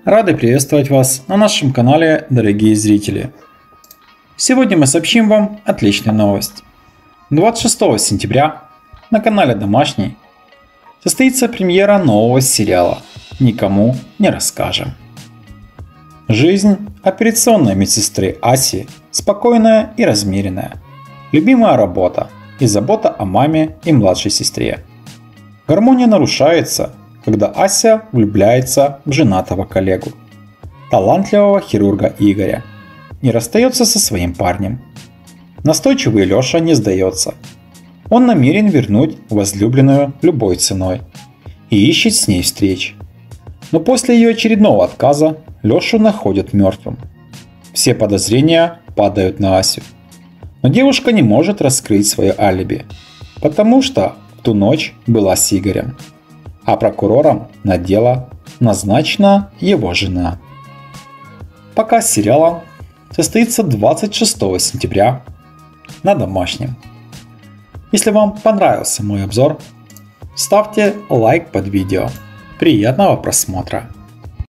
Рады приветствовать вас на нашем канале, дорогие зрители. Сегодня мы сообщим вам отличную новость. 26 сентября на канале Домашний состоится премьера нового сериала «Никому не расскажем». Жизнь операционной медсестры Аси спокойная и размеренная. Любимая работа и забота о маме и младшей сестре. Гармония нарушается, когда Ася влюбляется в женатого коллегу, талантливого хирурга Игоря, не расстается со своим парнем. Настойчивый Леша не сдается. Он намерен вернуть возлюбленную любой ценой и ищет с ней встреч. Но после ее очередного отказа Лешу находят мертвым. Все подозрения падают на Асю. Но девушка не может раскрыть свое алиби, потому что в ту ночь была с Игорем. А прокурором на дело назначена его жена. Показ сериала состоится 26 сентября на Домашнем. Если вам понравился мой обзор, ставьте лайк под видео. Приятного просмотра!